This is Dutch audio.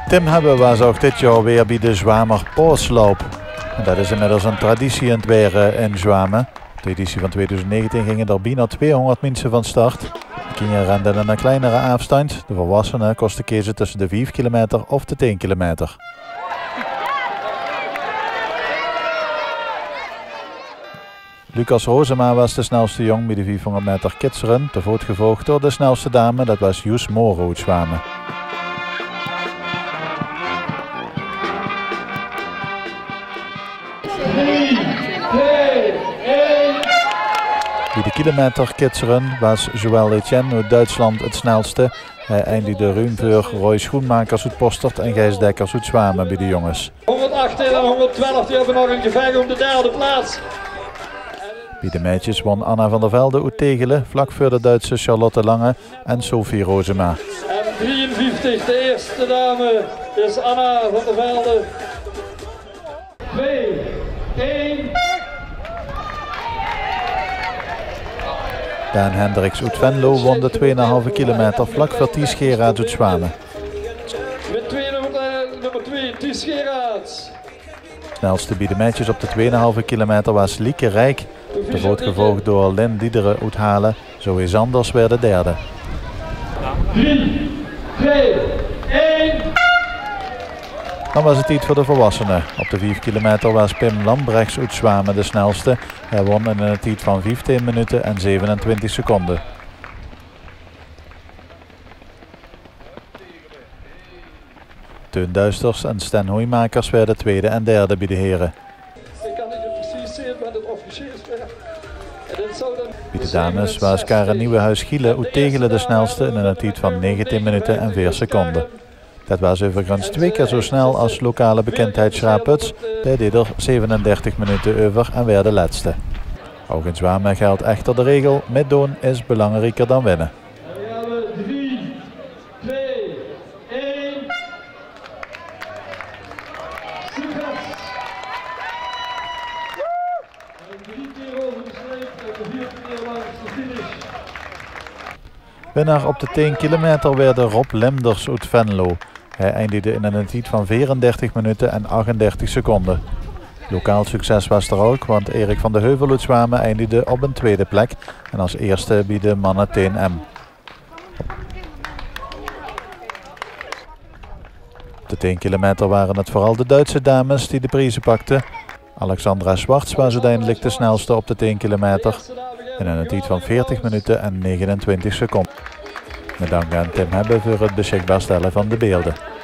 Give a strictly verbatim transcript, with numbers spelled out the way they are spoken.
Tim Hebbe was ook dit jaar weer bij de Zwamer Paasloop. En dat is inmiddels een traditie in het weer in Zwamen. De editie van tweeduizend negentien gingen er bijna tweehonderd mensen van start. De kinderen renden in een kleinere afstand. De volwassenen kosten kiezen tussen de vijf kilometer of de tien kilometer. Lucas Rozema was de snelste jong bij de vierhonderd meter kidsrun, te voet gevolgd door de snelste dame, dat was Joes Moro uit Zwamen. Bij de kilometer kidsrun was Joël Etienne uit Duitsland het snelste. Hij eindigde ruim voor Roy Schoenmakers uit Postert en Gijs Dekkers uit Zwamen bij de jongens. honderdachttien en honderdtwaalf die hebben nog een gevecht om de derde plaats. Bij de meisjes won Anna van der Velde uit Tegelen, vlak voor de Duitse Charlotte Lange en Sophie Rozema. En drieënvijftig, de eerste dame, is Anna van der Velde. twee, één. Daan Hendricks uit Venlo won de twee komma vijf kilometer vlak voor Ties Gerards uit Zwamen. Met twee, nummer twee, Ties Gerards. Snelste bij de meisjes op de twee komma vijf kilometer was Lieke Rijk. Te voet gevolgd door Lynn Diederen uit Halen. Zoe Zanders werd de derde. drie, twee, één. Dan was het tijd voor de volwassenen. Op de vijf kilometer was Pim Lambrechts uit Zwamen de snelste. Hij won in een tijd van vijftien minuten en zevenentwintig seconden. Teun Duisters en Sten Hoijmakers werden tweede en derde bij de heren. Bij de dames was Karen Nieuwenhuis-Gielen uit Tegelen de snelste in een tijd van negentien minuten en vier seconden. Dat was overigens twee keer zo snel als lokale bekendheid Schraputs. Hij deed er zevenendertig minuten over en werd de laatste. Ook in Zwamen geldt echter de regel, meedoen is belangrijker dan winnen. drie, twee, één. Winnaar op de tien kilometer werd Rob Lemders uit Venlo. Hij eindigde in een tijd van vierendertig minuten en achtendertig seconden. Lokaal succes was er ook, want Erik van de Heuvel uit Zwamen eindigde op een tweede plek en als eerste bij de mannen tien M. Op de tien kilometer waren het vooral de Duitse dames die de prijzen pakten. Alexandra Schwartz was uiteindelijk de snelste op de tien kilometer in een tijd van veertig minuten en negenentwintig seconden. Met dank aan Tim Hebbe voor het beschikbaar stellen van de beelden.